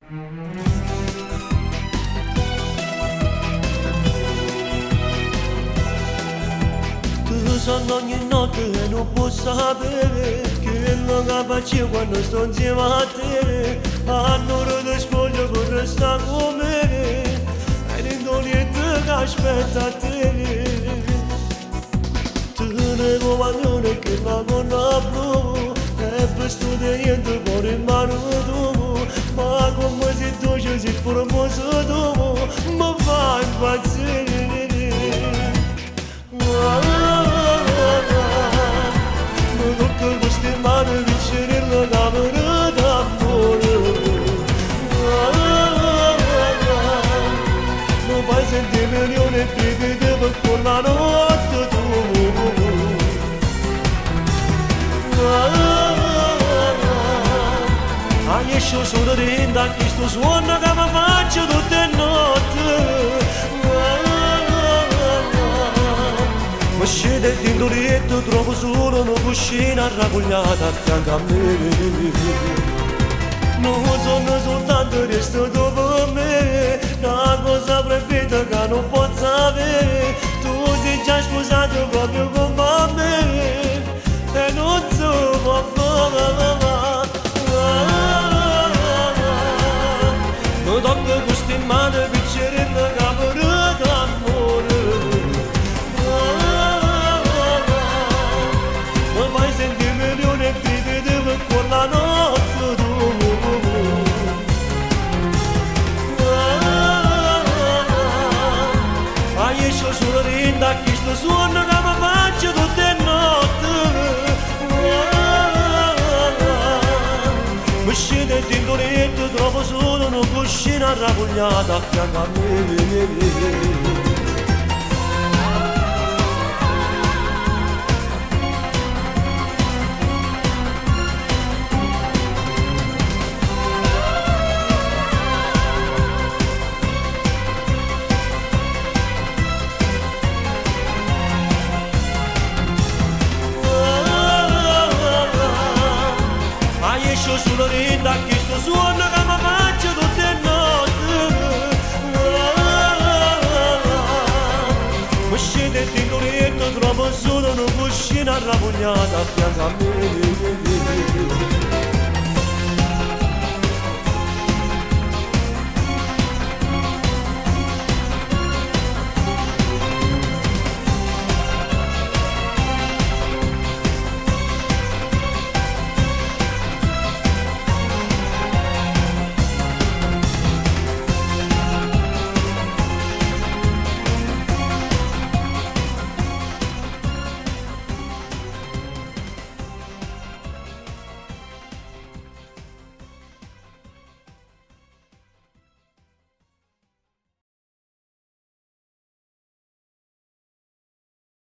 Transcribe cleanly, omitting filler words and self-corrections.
Sono ogni notte e non posso sapere che non capace quando sto insieme a te. Allora ti spoglio per restare con me e l'indolietto che aspetta a te. Tu ne compagnone che la gonna blu e per studiare niente fuori in mano tu. Ma come sei dolce, sei formoso tu, mi fa impazzire. Queste mani vicine alla camera d'amore. Non fai sentire milioni e brividi per la notte tu. Esce solo rinda questo suono che mi faccio tutte le notti. Mi scende d'indolietto, trovo solo una cuscina raggugliata a fianco a me. Non sono soltanto resto dopo me, una cosa preferita che non posso avere. Tu sei già sposato proprio come me e non so può fare. Mi tocco queste mani piccere in camera d'amore. Vai sentire milioni e brividi per la notte tu. Esce solo rinda questo suono che mi faccio tutte le notti. Mi scende d'indolietto, trovo solo una cuscina raggugliata a fianco a me. Esce solo rinda questo suono che mi faccio tutte le notti. Mi scende d'indolietto, trovo solo una cuscina raggugliata a fianco a me.